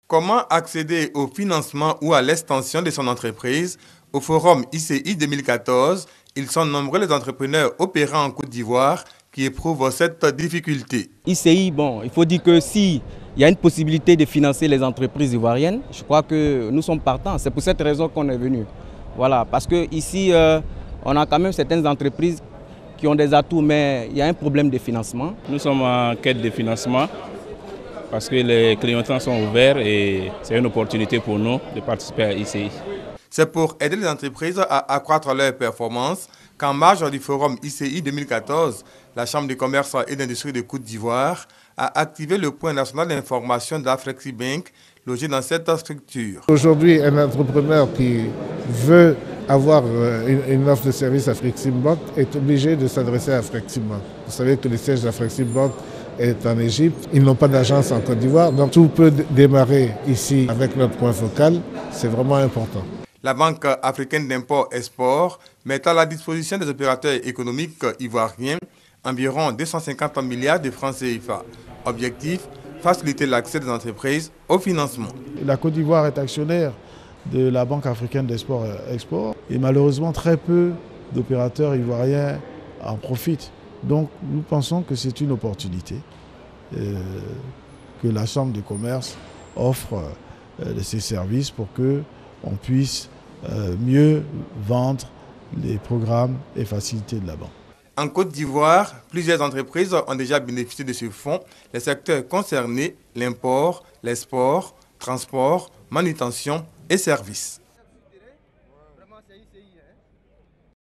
Comment accéder au financement ou à l'extension de son entreprise? Au forum ICI 2014, ils sont nombreux les entrepreneurs opérant en Côte d'Ivoire qui éprouvent cette difficulté. ICI, bon, il faut dire que s'il y a une possibilité de financer les entreprises ivoiriennes, je crois que nous sommes partants. C'est pour cette raison qu'on est venu. Voilà, parce qu'ici, on a quand même certaines entreprises qui ont des atouts, mais il y a un problème de financement. Nous sommes en quête de financement parce que les clientèles sont ouverts et c'est une opportunité pour nous de participer à ICI. C'est pour aider les entreprises à accroître leurs performances qu'en marge du forum ICI 2014, la Chambre de commerce et d'industrie de Côte d'Ivoire a activé le point national d'information d'Aflexibank logé dans cette structure. Aujourd'hui, un entrepreneur qui veut avoir une offre de service à Aflexibank est obligé de s'adresser à Aflexibank. Vous savez que le siège d'Aflexibank est en Égypte. Ils n'ont pas d'agence en Côte d'Ivoire, donc tout peut démarrer ici avec notre point focal. C'est vraiment important. La Banque africaine d'import-export met à la disposition des opérateurs économiques ivoiriens environ 250 milliards de francs CFA. Objectif, faciliter l'accès des entreprises au financement. La Côte d'Ivoire est actionnaire de la Banque africaine d'export-export et malheureusement très peu d'opérateurs ivoiriens en profitent. Donc nous pensons que c'est une opportunité que la Chambre de commerce offre ses services pour qu'on puisse mieux vendre les programmes et facilités de la banque. En Côte d'Ivoire, plusieurs entreprises ont déjà bénéficié de ce fonds. Les secteurs concernés, l'import, l'export, transport, manutention et services.